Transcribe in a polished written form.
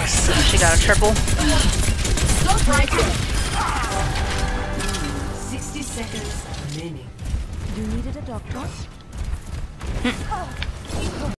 She got a triple. Stop right there. 60 seconds remaining. You needed a doctor?